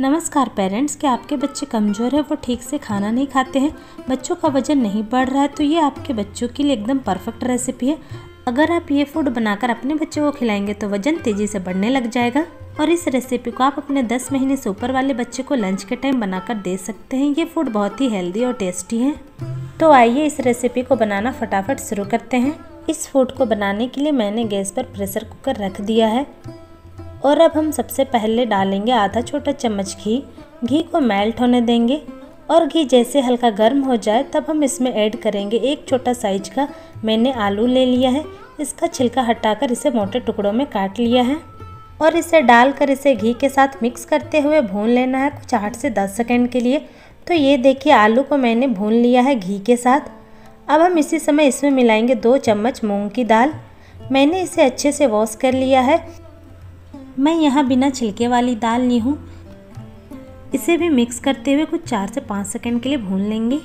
नमस्कार पेरेंट्स, क्या आपके बच्चे कमज़ोर है, वो ठीक से खाना नहीं खाते हैं, बच्चों का वजन नहीं बढ़ रहा है, तो ये आपके बच्चों के लिए एकदम परफेक्ट रेसिपी है। अगर आप ये फूड बनाकर अपने बच्चों को खिलाएंगे तो वजन तेज़ी से बढ़ने लग जाएगा। और इस रेसिपी को आप अपने 10 महीने से ऊपर वाले बच्चे को लंच के टाइम बनाकर दे सकते हैं। ये फूड बहुत ही हेल्दी और टेस्टी है। तो आइए इस रेसिपी को बनाना फटाफट शुरू करते हैं। इस फूड को बनाने के लिए मैंने गैस पर प्रेशर कुकर रख दिया है और अब हम सबसे पहले डालेंगे आधा छोटा चम्मच घी। घी को मेल्ट होने देंगे और घी जैसे हल्का गर्म हो जाए तब हम इसमें ऐड करेंगे एक छोटा साइज का मैंने आलू ले लिया है। इसका छिलका हटाकर इसे मोटे टुकड़ों में काट लिया है और इसे डालकर इसे घी के साथ मिक्स करते हुए भून लेना है कुछ 8 से 10 सेकंड के लिए। तो ये देखिए आलू को मैंने भून लिया है घी के साथ। अब हम इसी समय इसमें मिलाएंगे 2 चम्मच मूंग की दाल। मैंने इसे अच्छे से वॉश कर लिया है। मैं यहाँ बिना छिलके वाली दाल ली हूँ। इसे भी मिक्स करते हुए कुछ 4 से 5 सेकंड के लिए भून लेंगे।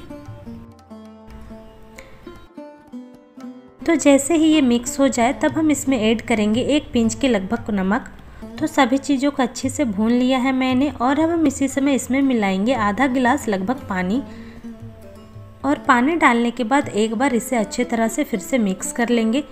तो जैसे ही ये मिक्स हो जाए तब हम इसमें ऐड करेंगे 1 पिंच के लगभग नमक। तो सभी चीज़ों को अच्छे से भून लिया है मैंने और अब हम इसी समय इसमें मिलाएंगे आधा गिलास लगभग पानी। और पानी डालने के बाद एक बार इसे अच्छी तरह से फिर से मिक्स कर लेंगे।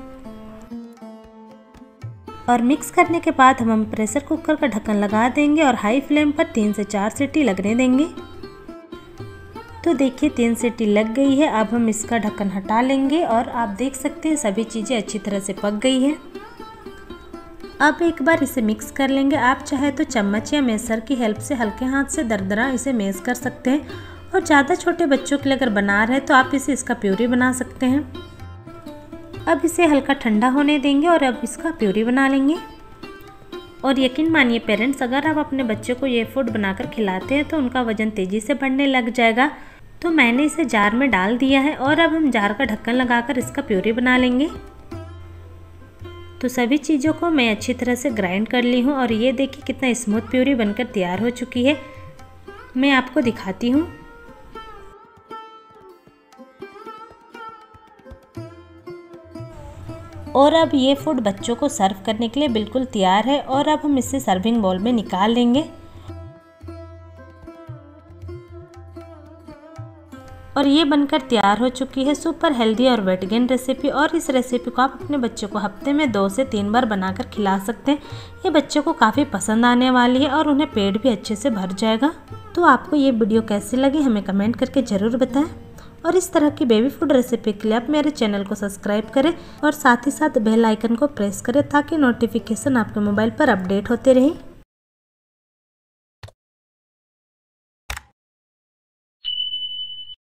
और मिक्स करने के बाद हम प्रेशर कुकर का ढक्कन लगा देंगे और हाई फ्लेम पर 3 से 4 सीटी लगने देंगे। तो देखिए 3 सीटी लग गई है। अब हम इसका ढक्कन हटा लेंगे और आप देख सकते हैं सभी चीज़ें अच्छी तरह से पक गई है। अब एक बार इसे मिक्स कर लेंगे। आप चाहे तो चम्मच या मैशर की हेल्प से हल्के हाथ से दरदरा इसे मैश कर सकते हैं। और ज़्यादा छोटे बच्चों के लिए अगर बना रहे हैं तो आप इसे इसका प्यूरी बना सकते हैं। अब इसे हल्का ठंडा होने देंगे और अब इसका प्यूरी बना लेंगे। और यकीन मानिए पेरेंट्स, अगर आप अपने बच्चे को ये फूड बनाकर खिलाते हैं तो उनका वजन तेज़ी से बढ़ने लग जाएगा। तो मैंने इसे जार में डाल दिया है और अब हम जार का ढक्कन लगाकर इसका प्यूरी बना लेंगे। तो सभी चीज़ों को मैं अच्छी तरह से ग्राइंड कर ली हूँ और ये देखिए कितना स्मूथ प्यूरी बनकर तैयार हो चुकी है। मैं आपको दिखाती हूँ। और अब ये फूड बच्चों को सर्व करने के लिए बिल्कुल तैयार है और अब हम इसे सर्विंग बाउल में निकाल लेंगे। और ये बनकर तैयार हो चुकी है सुपर हेल्दी और वेट गेन रेसिपी। और इस रेसिपी को आप अपने बच्चों को हफ्ते में 2 से 3 बार बनाकर खिला सकते हैं। ये बच्चों को काफ़ी पसंद आने वाली है और उन्हें पेट भी अच्छे से भर जाएगा। तो आपको ये वीडियो कैसी लगी हमें कमेंट करके ज़रूर बताएं। और इस तरह की बेबी फूड रेसिपी के लिए आप मेरे चैनल को सब्सक्राइब करें और साथ ही साथ बेल आइकन को प्रेस करें ताकि नोटिफिकेशन आपके मोबाइल पर अपडेट होते रहें।